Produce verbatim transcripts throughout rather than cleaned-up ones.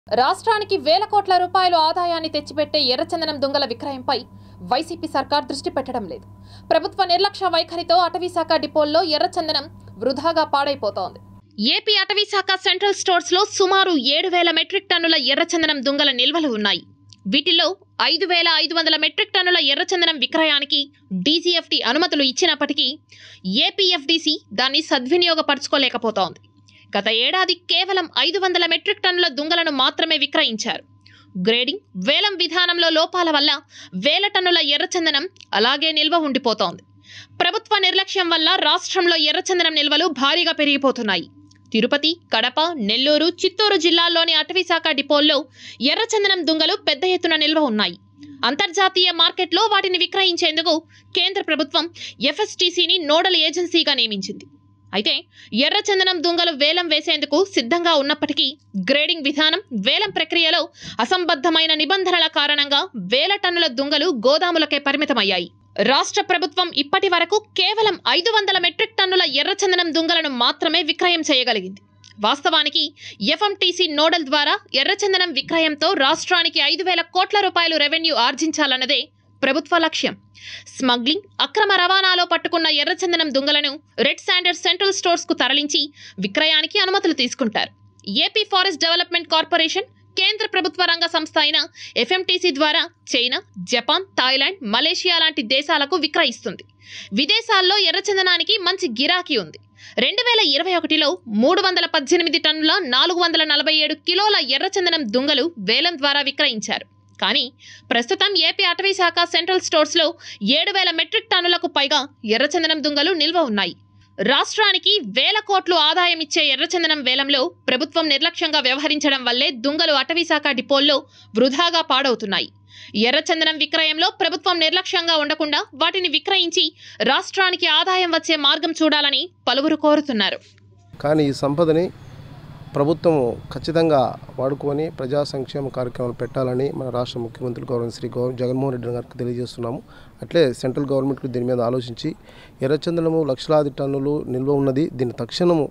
రాష్ట్రానికి వేల కోట్ల రూపాయల ఆదాయాన్ని తెచ్చిపెట్టే ఎర్రచందనం దొంగల విక్రయంపై వైసీపీ సర్కార్ దృష్టి పెట్టడం లేదు. ప్రభుత్వ నిర్లక్ష్య వైఖరితో అటవీశాఖ డిపోల్లో ఎర్రచందనం వృధాగా పాడైపోతోంది. ఏపీ అటవీశాఖ సెంట్రల్ స్టోర్స్ లో సుమారు ఏడు వేల మెట్రిక్ టన్నుల ఎర్రచందనం దొంగల నిల్వలు ఉన్నాయి. వీటిలో ఐదు వేల ఐదు వందల మెట్రిక్ టన్నుల ఎర్రచందనం విక్రయానికి డీజీఎఫ్టీ అనుమతులు ఇచ్చినప్పటికీ ఏపీఎఫ్డీసీ దాన్ని సద్వినియోగపరచుకోలేకపోతోంది. గత ఏడాది కేవలం ఐదు వందల మెట్రిక్ టన్నుల దుంగలను మాత్రమే విక్రయించారు. గ్రేడింగ్, వేలం విధానంలో లోపాల వల్ల వేల టన్నుల ఎర్రచందనం అలాగే నిల్వ ఉండిపోతోంది. ప్రభుత్వ నిర్లక్ష్యం వల్ల రాష్ట్రంలో ఎర్రచందనం నిల్వలు భారీగా పెరిగిపోతున్నాయి. తిరుపతి, కడప, నెల్లూరు, చిత్తూరు జిల్లాల్లోని అటవీశాఖ డిపోల్లో ఎర్రచందనం దుంగలు పెద్ద ఎత్తున నిల్వ ఉన్నాయి. అంతర్జాతీయ మార్కెట్లో వాటిని విక్రయించేందుకు కేంద్ర ప్రభుత్వం ఎఫ్ఎస్టీసీని నోడల్ ఏజెన్సీగా నియమించింది. అయితే ఎర్రచందనం దుంగలు వేలం వేసేందుకు సిద్ధంగా ఉన్నప్పటికీ గ్రేడింగ్ విధానం, వేలం ప్రక్రియలో అసంబద్ధమైన నిబంధనల కారణంగా వేల టన్నుల దుంగలు గోదాములకే పరిమితమయ్యాయి. రాష్ట్ర ప్రభుత్వం ఇప్పటి వరకు కేవలం ఐదు వందల మెట్రిక్ టన్నుల ఎర్రచందనం దుంగలను మాత్రమే విక్రయం చేయగలిగింది. వాస్తవానికి ఎఫ్ఎంటీసీ నోడల్ ద్వారా ఎర్రచందనం విక్రయంతో రాష్ట్రానికి ఐదు వేల కోట్ల రూపాయలు రెవెన్యూ ఆర్జించాలన్నదే ప్రభుత్వ లక్ష్యం. స్మగ్లింగ్, అక్రమ రవాణాలో పట్టుకున్న ఎర్రచందనం దుంగలను రెడ్ శాండర్స్ సెంట్రల్ స్టోర్స్ కు తరలించి విక్రయానికి అనుమతులు తీసుకుంటారు. ఏపీ ఫారెస్ట్ డెవలప్మెంట్ కార్పొరేషన్ కేంద్ర ప్రభుత్వ రంగ సంస్థ అయిన ఎఫ్ఎంటీసీ ద్వారా చైనా, జపాన్, థాయిలాండ్, మలేషియా లాంటి దేశాలకు విక్రయిస్తుంది. విదేశాల్లో ఎర్రచందనానికి మంచి గిరాకీ ఉంది. రెండు వేల ఇరవై ఒకటిలో మూడు వందల పద్దెనిమిది టన్నుల నాలుగు వందల నలభై ఏడు కిలోల ఎర్రచందనం దుంగలు వేలం ద్వారా విక్రయించారు. కానీ ప్రస్తుతం ఏపీ అటవీశాఖ సెంట్రల్ స్టోర్స్ లో ఏడు వేల మెట్రిక్ టన్నులకు పైగా ఎర్రచందనం దుంగలు నిల్వ ఉన్నాయి. రాష్ట్రానికి వేల కోట్లు ఆదాయం ఇచ్చే ఎర్రచందనం వేలంలో ప్రభుత్వం నిర్లక్ష్యంగా వ్యవహరించడం వల్లే దుంగలు అటవీశాఖ డిపోల్లో వృధాగా పాడవుతున్నాయి. ఎర్రచందనం విక్రయంలో ప్రభుత్వం నిర్లక్ష్యంగా ఉండకుండా వాటిని విక్రయించి రాష్ట్రానికి ఆదాయం వచ్చే మార్గం చూడాలని పలువురు కోరుతున్నారు. కానీ ఈ సంపదని ప్రభుత్వం ఖచ్చితంగా వాడుకొని ప్రజా సంక్షేమ కార్యక్రమాలు పెట్టాలని మన రాష్ట్ర ముఖ్యమంత్రి గౌరవ శ్రీ గౌరవ జగన్మోహన్ రెడ్డి గారికి తెలియజేస్తున్నాము. అట్లే సెంట్రల్ గవర్నమెంట్ దీని మీద ఆలోచించి ఎర్రచందనము లక్షలాది టన్నులు నిల్వ ఉన్నది, దీన్ని తక్షణము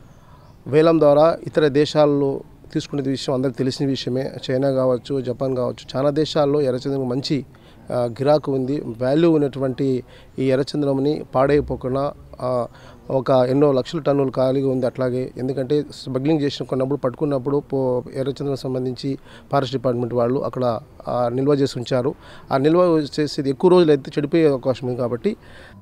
వేలం ద్వారా ఇతర దేశాల్లో తీసుకునే విషయం అందరికీ తెలిసిన విషయమే. చైనా కావచ్చు, జపాన్ కావచ్చు, చాలా దేశాల్లో ఎర్రచందనం మంచి గిరాకు ఉంది. వాల్యూ ఉన్నటువంటి ఈ ఎర్రచందనంని పాడైపోకుండా ఒక ఎన్నో లక్షల టన్నులు ఖాళీగా ఉంది. అట్లాగే ఎందుకంటే స్మగ్లింగ్ చేసిన కొన్నప్పుడు పట్టుకున్నప్పుడు పో ఎర్రచందనం సంబంధించి ఫారెస్ట్ డిపార్ట్మెంట్ వాళ్ళు అక్కడ నిల్వ చేసి ఉంచారు. ఆ నిల్వ చేసేది ఎక్కువ రోజులు అయితే చెడిపోయే అవకాశం ఉంది. కాబట్టి